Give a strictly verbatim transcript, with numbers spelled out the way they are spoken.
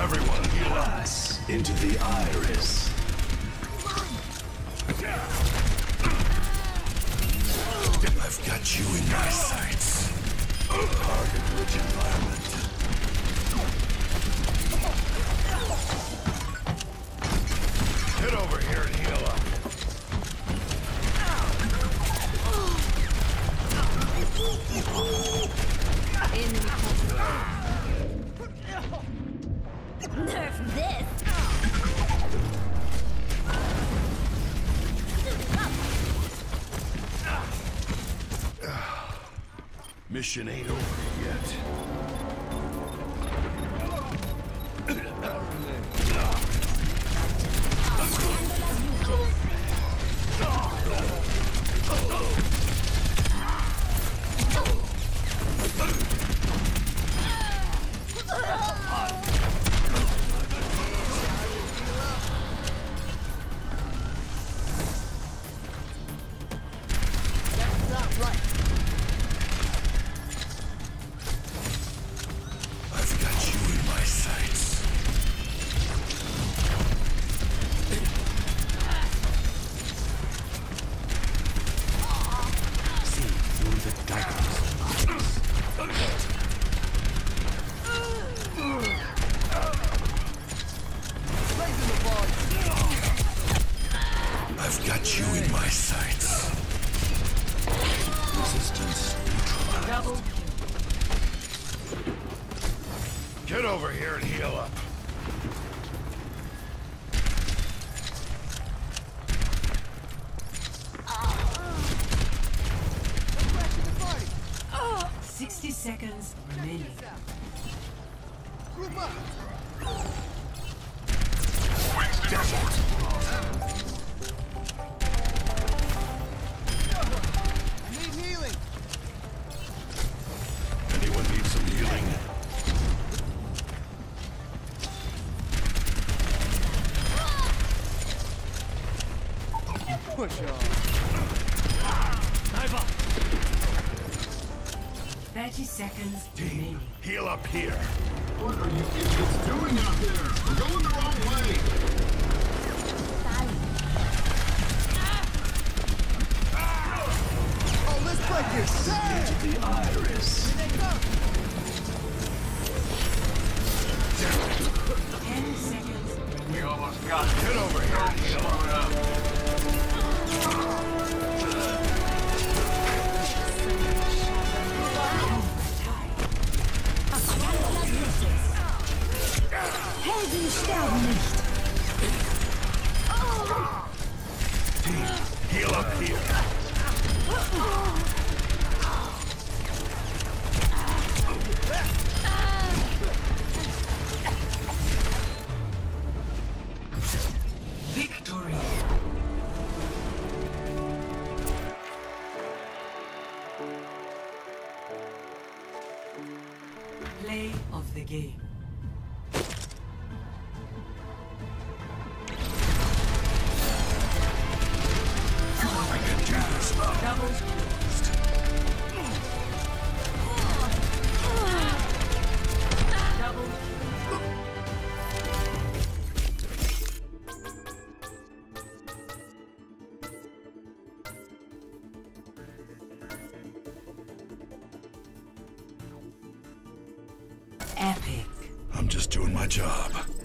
Everyone heal us into the iris. I've got you in my sights. Target-rich environment. Get over here and heal up. Nerf this! Mission ain't over yet. I've got you in my sights. Resistance neutralized. Get over here and heal up. Sixty seconds remaining. Desert. Anyone need some healing? Push on. Knife up. Thirty seconds Team, remaining. heal up here. What are you idiots doing out there? We're going the wrong way. Oh, let's break this. Into the iris. Ten seconds. We almost got it. Get over here and heal up. Helden sterben nicht! Team, heal up here. Victory. Play of the game. Double closed. Double epic. I'm just doing my job.